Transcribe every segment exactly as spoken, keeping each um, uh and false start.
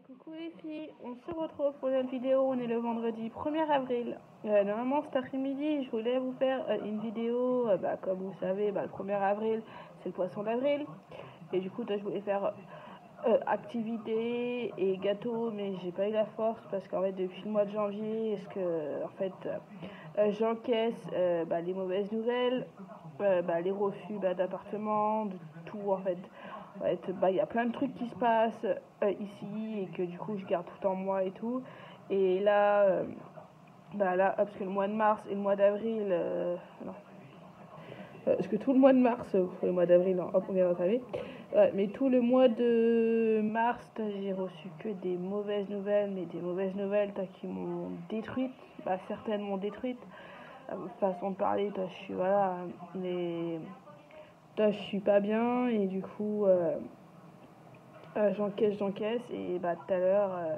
Coucou les filles, on se retrouve pour une vidéo, on est le vendredi premier avril. Euh, normalement cet après-midi je voulais vous faire euh, une vidéo, euh, bah, comme vous savez bah, le premier avril c'est le poisson d'avril. Et du coup toi, je voulais faire euh, activité et gâteau, mais j'ai pas eu la force parce qu'en fait depuis le mois de janvier, est-ce que en fait euh, j'encaisse euh, bah, les mauvaises nouvelles, euh, bah, les refus bah, d'appartements, de tout en fait. En fait, bah, y a plein de trucs qui se passent euh, ici et que du coup je garde tout en moi et tout. Et là, euh, bah là, parce que le mois de mars et le mois d'avril, euh, non, euh, parce que tout le mois de mars, euh, le mois d'avril, non, hop, on vient d'entamer. Ouais, mais tout le mois de mars, j'ai reçu que des mauvaises nouvelles, mais des mauvaises nouvelles qui m'ont détruite. Bah, certaines m'ont détruite. Euh, façon de parler, toi, je suis, voilà, mais toi, je suis pas bien et du coup, euh, euh, j'encaisse, j'encaisse et bah tout à l'heure, euh,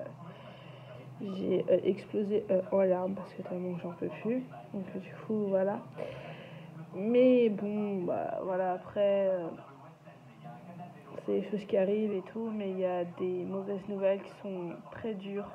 j'ai euh, explosé euh, en larmes parce que tellement j'en peux plus. Donc du coup, voilà. Mais bon, bah voilà, après, euh, c'est des choses qui arrivent et tout, mais il y a des mauvaises nouvelles qui sont très dures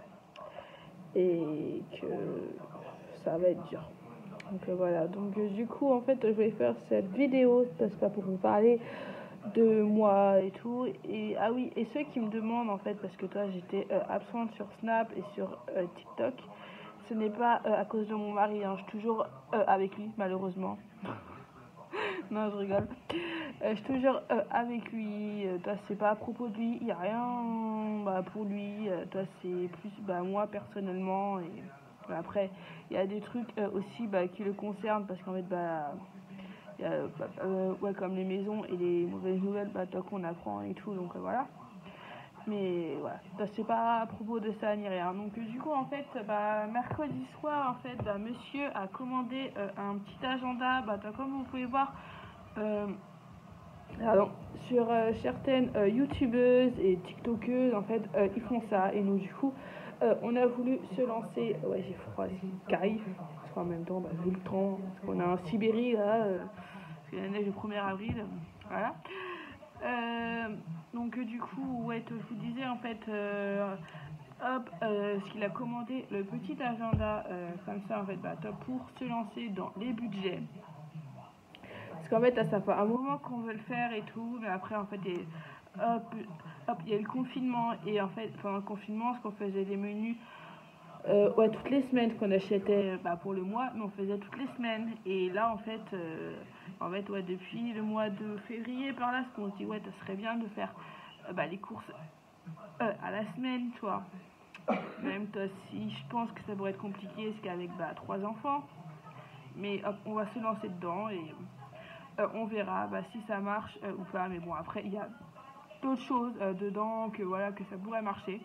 et que ça va être dur. Donc euh, voilà, donc euh, du coup, en fait, je vais faire cette vidéo, c'est pas pour vous parler de moi et tout. Et ah oui, et ceux qui me demandent en fait, parce que toi j'étais euh, absente sur Snap et sur euh, TikTok, ce n'est pas euh, à cause de mon mari, hein, je suis toujours euh, avec lui malheureusement. Non, je rigole. Euh, je suis toujours euh, avec lui. Euh, toi, c'est pas à propos de lui. Il n'y a rien bah, pour lui. Euh, toi, c'est plus bah, moi personnellement. Et bah, après, il y a des trucs euh, aussi bah, qui le concernent parce qu'en fait, bah, y a, bah, euh, ouais, comme les maisons et les mauvaises nouvelles, bah, toi qu'on apprend et tout. Donc euh, voilà. Mais voilà, toi, c'est pas à propos de ça ni rien. Donc euh, du coup, en fait, bah, mercredi soir, en fait, bah, monsieur a commandé euh, un petit agenda. Bah, toi, comme vous pouvez voir. Euh, Alors, sur euh, certaines euh, youtubeuses et tiktokeuses, en fait, euh, ils font ça. Et nous, du coup, euh, on a voulu se lancer. Ouais, j'ai froid, c'est carif. Parce qu'en même temps, bah, vu le temps, parce qu'on a un Sibérie là, euh, parce qu'il y a la neige le premier avril. Voilà. Euh, donc, euh, du coup, ouais, je vous disais, en fait, euh, hop, euh, ce qu'il a commandé, le petit agenda, euh, comme ça, en fait, bah, top pour se lancer dans les budgets. Parce qu'en fait, ça fait un moment qu'on veut le faire et tout, mais après, en fait, et, hop, hop, il y a eu le confinement. Et en fait, pendant le confinement, ce qu'on faisait des menus, euh, ouais, toutes les semaines qu'on achetait bah, pour le mois, mais on faisait toutes les semaines. Et là, en fait, euh, en fait ouais, depuis le mois de février, par là, on se dit, ouais, ça serait bien de faire euh, bah, les courses euh, à la semaine, tu vois. Même toi, si je pense que ça pourrait être compliqué, c'est qu'avec bah, trois enfants, mais hop, on va se lancer dedans et. Euh, on verra bah, si ça marche euh, ou pas, mais bon, après il y a d'autres choses euh, dedans que voilà que ça pourrait marcher.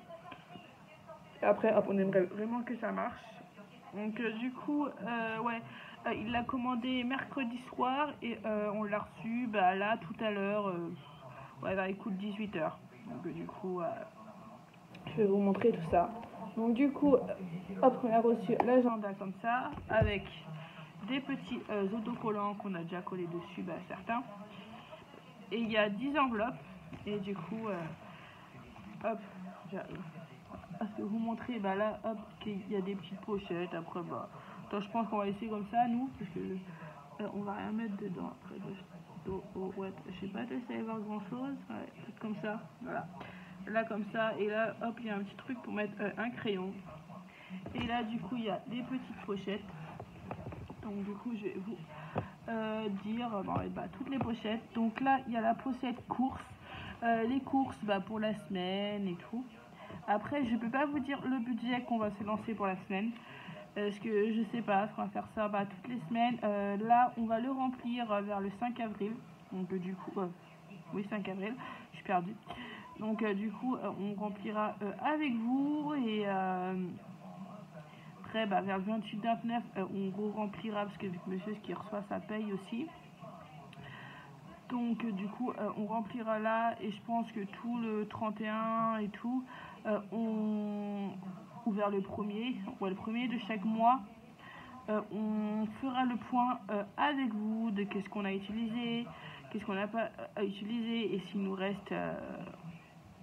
Et après hop, on aimerait vraiment que ça marche. Donc euh, du coup euh, ouais, euh, il l'a commandé mercredi soir et euh, on l'a reçu bah, là tout à l'heure, euh, ouais, bah, écoute, dix-huit heures. Donc euh, du coup euh, je vais vous montrer tout ça. Donc du coup hop, on a reçu l'agenda comme ça avec des petits euh, autocollants qu'on a déjà collés dessus, bah, certains. Et il y a dix enveloppes. Et du coup, euh, hop, j'arrive. Parce que vous montrer, bah là, hop, qu'il y a des petites pochettes. Après, bah, toi, je pense qu'on va laisser comme ça, nous, parce que euh, on va rien mettre dedans. Après, oh, oh, ouais, je sais pas, tu voir grand chose. Ouais, peut-être comme ça, voilà. Là, comme ça, et là, hop, il y a un petit truc pour mettre euh, un crayon. Et là, du coup, il y a des petites pochettes. Donc du coup je vais vous euh, dire bon, bah, toutes les pochettes. Donc là il y a la pochette courses, euh, les courses bah, pour la semaine et tout. Après je peux pas vous dire le budget qu'on va se lancer pour la semaine, parce que je sais pas, on va faire ça bah, toutes les semaines. Euh, là on va le remplir vers le cinq avril. Donc euh, du coup, euh, oui, cinq avril, je suis perdue. Donc euh, du coup euh, on remplira euh, avec vous et euh, après, bah, vers le vingt-huit vingt-neuf, euh, on remplira parce que monsieur qui reçoit sa paye aussi. Donc, euh, du coup, euh, on remplira là et je pense que tout le trente et un et tout, euh, on, ou vers le premier, ouais, le premier de chaque mois, euh, on fera le point euh, avec vous de qu'est-ce qu'on a utilisé, qu'est-ce qu'on n'a pas euh, utilisé et s'il nous reste. Euh,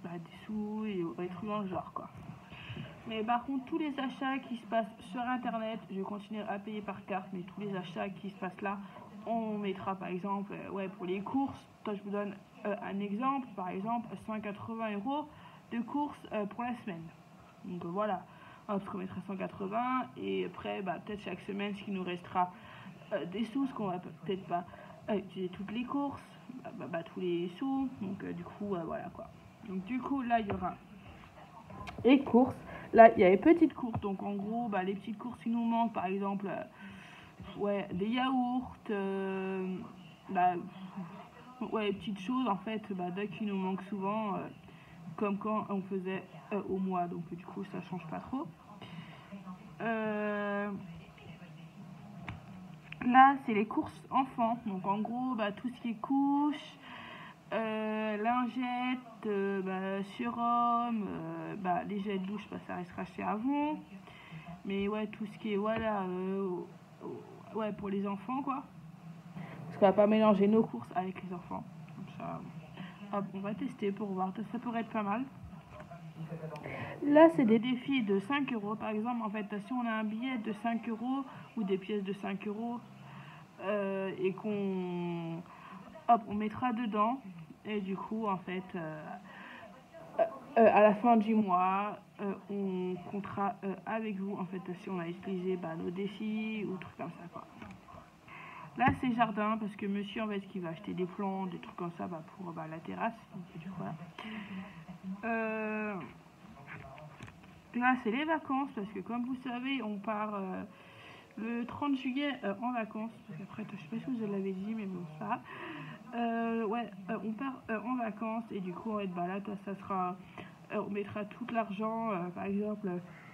bah, des sous et des trucs dans le genre quoi. Mais par contre, tous les achats qui se passent sur internet, je vais continuer à payer par carte, mais tous les achats qui se passent là, on mettra par exemple, euh, ouais, pour les courses. Toi, je vous donne euh, un exemple, par exemple, cent quatre-vingts euros de courses euh, pour la semaine. Donc euh, voilà, parce qu'on mettra cent quatre-vingts et après, bah, peut-être chaque semaine, ce qui nous restera euh, des sous, ce qu'on va peut-être pas euh, utiliser toutes les courses, bah, bah, bah, tous les sous. Donc euh, du coup, euh, voilà quoi. Donc du coup, là, il y aura les courses. Là, il y a les petites courses. Donc en gros, bah, les petites courses qui nous manquent, par exemple, euh, ouais, des yaourts, euh, bah, ouais, les petites choses en fait, bah, qui nous manquent souvent, euh, comme quand on faisait euh, au mois. Donc du coup, ça change pas trop. Euh, là, c'est les courses enfants. Donc en gros, bah, tout ce qui est couches, Euh, lingettes, euh, bah, surhomme, euh, bah, les jets de douche, bah, ça restera chez Avon. Mais ouais, tout ce qui est, voilà, euh, ouais, pour les enfants, quoi. Parce qu'on va pas mélanger nos courses avec les enfants. Comme ça, hop, on va tester pour voir. Ça pourrait être pas mal. Là, c'est des défis de cinq euros. Par exemple, en fait, si on a un billet de cinq euros ou des pièces de cinq euros euh, et qu'on, hop, on mettra dedans. Et du coup, en fait, euh, euh, à la fin du mois, euh, on comptera euh, avec vous, en fait, si on a utilisé bah, nos défis ou trucs comme ça, quoi. Là, c'est jardin, parce que monsieur, en fait, qui va acheter des plantes, des trucs comme ça, bah, pour bah, la terrasse. Donc, du coup, voilà. Euh, là, c'est les vacances, parce que comme vous savez, on part euh, le trente juillet euh, en vacances. Parce qu'après, je sais pas si vous l'avez dit, mais bon, ça. Euh, ouais, euh, on part euh, en vacances et du coup, on va être bah, là, ça sera, euh, on mettra tout l'argent, euh, par exemple,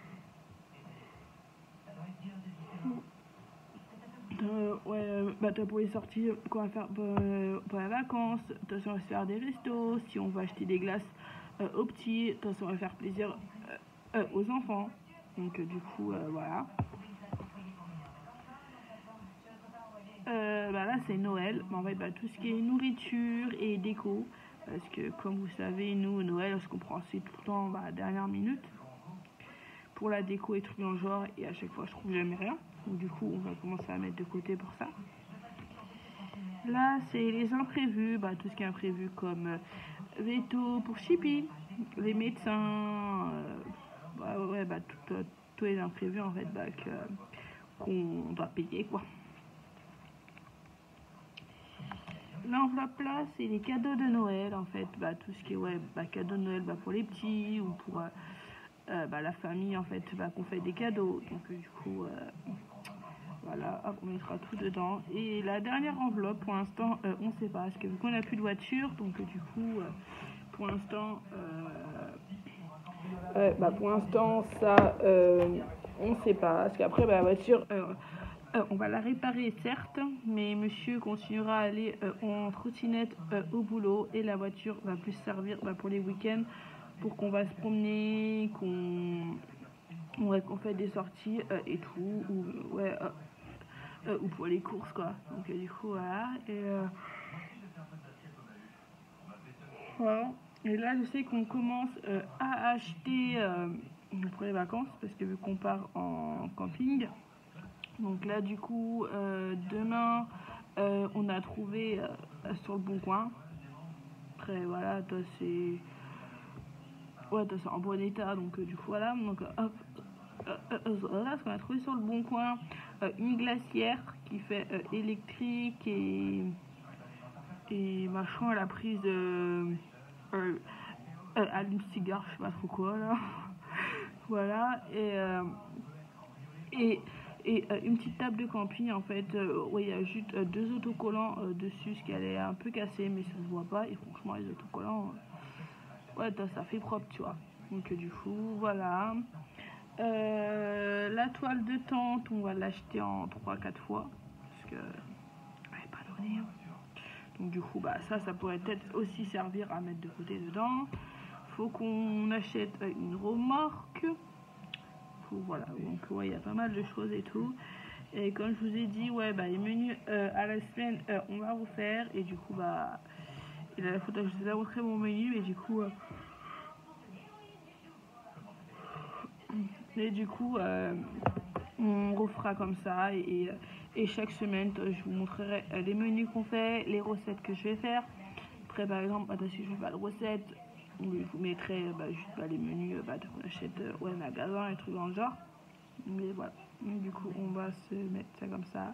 euh, ouais, bah, pour les sorties qu'on va faire euh, pour les vacances. De toute façon, on va se faire des restos. Si on va acheter des glaces euh, aux petits, de toute façon, on va faire plaisir euh, euh, aux enfants. Donc, euh, du coup, euh, voilà. Euh, bah là c'est Noël, en fait bah, tout ce qui est nourriture et déco, parce que comme vous savez nous Noël ce qu'on prend c'est tout le temps bah, à la dernière minute pour la déco et trucs dans le genre, et à chaque fois je trouve jamais rien, donc du coup on va commencer à mettre de côté pour ça. Là c'est les imprévus, bah, tout ce qui est imprévu comme euh, veto pour Chippy, les médecins, euh, bah, ouais bah tout, euh, tous les imprévus en fait bah, qu'on doit payer quoi. L'enveloppe là, c'est les cadeaux de Noël en fait, bah, tout ce qui est ouais, bah, cadeaux de Noël bah, pour les petits ou pour euh, euh, bah, la famille en fait, bah, qu'on fait des cadeaux. Donc euh, du coup, euh, voilà, hop, on mettra tout dedans. Et la dernière enveloppe, pour l'instant, euh, on ne sait pas, parce que vu qu'on n'a plus de voiture, donc euh, du coup, euh, pour l'instant, euh, euh, bah, pour l'instant ça, euh, on ne sait pas, parce qu'après bah, la voiture. Euh, Euh, on va la réparer certes, mais monsieur continuera à aller euh, en trottinette euh, au boulot et la voiture va plus servir bah, pour les week-ends, pour qu'on va se promener, qu'on ouais, qu'on fait des sorties euh, et tout, ou, ouais, euh, euh, ou pour les courses quoi. Donc euh, du coup voilà. Et, euh, voilà. Et là je sais qu'on commence euh, à acheter euh, pour les vacances, parce que vu qu'on part en camping. Donc là du coup euh, demain euh, on a trouvé euh, sur le bon coin. Après voilà, toi c'est ouais, toi c'est en bon état, donc euh, du coup voilà, donc hop euh, euh, euh, là ce qu'on a trouvé sur le bon coin, euh, une glacière qui fait euh, électrique et et machin à la prise de euh, euh, allume-cigare, je sais pas trop quoi là. Voilà, et euh, et et euh, une petite table de camping en fait, euh, où il y a juste euh, deux autocollants euh, dessus, ce qui est un peu cassé, mais ça se voit pas, et franchement les autocollants euh, ouais ça fait propre tu vois. Donc euh, du coup voilà. Euh, la toile de tente on va l'acheter en trois quatre fois parce que elle est pas donnée, hein. Donc du coup bah ça ça pourrait peut-être aussi servir à mettre de côté dedans. Faut qu'on achète euh, une remorque. Voilà, donc ouais, il y a pas mal de choses et tout. Et comme je vous ai dit, ouais, bah les menus euh, à la semaine, euh, on va refaire. Et du coup, bah, il a la photo, je vous ai montré mon menu, mais du coup, euh, Et du coup, euh, on refera comme ça. Et, et chaque semaine, je vous montrerai les menus qu'on fait, les recettes que je vais faire. Après, par exemple, bah, si je fais pas de recette, je vous mettrai bah, juste bah, les menus bah, qu'on achète euh, au magasin et trucs dans le genre. Mais voilà. Du coup, on va se mettre ça comme ça.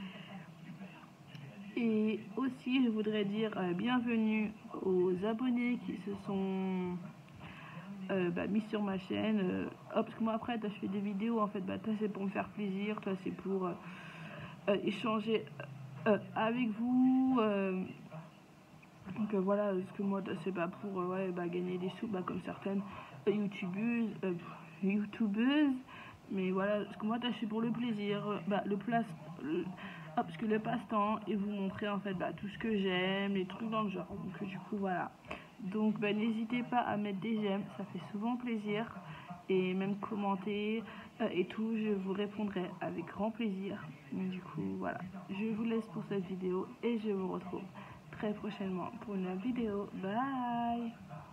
Et aussi, je voudrais dire euh, bienvenue aux abonnés qui se sont euh, bah, mis sur ma chaîne. Euh, oh, parce que moi, après, je fais des vidéos, en fait, bah, toi, c'est pour me faire plaisir, toi, c'est pour euh, euh, échanger euh, avec vous. Euh, donc euh, voilà, parce que moi, c'est pas pour euh, ouais, bah, gagner des sous, bah, comme certaines euh, youtubeuses, euh, youtubeuses. Mais voilà, parce que moi, je suis pour le plaisir, bah, le place. Le, ah, parce que le passe-temps et vous montrer en fait bah, tout ce que j'aime, les trucs dans le genre. Donc du coup voilà. Donc bah, n'hésitez pas à mettre des j'aime, ça fait souvent plaisir. Et même commenter euh, et tout, je vous répondrai avec grand plaisir. Donc du coup voilà. Je vous laisse pour cette vidéo et je vous retrouve très prochainement pour une vidéo. Bye.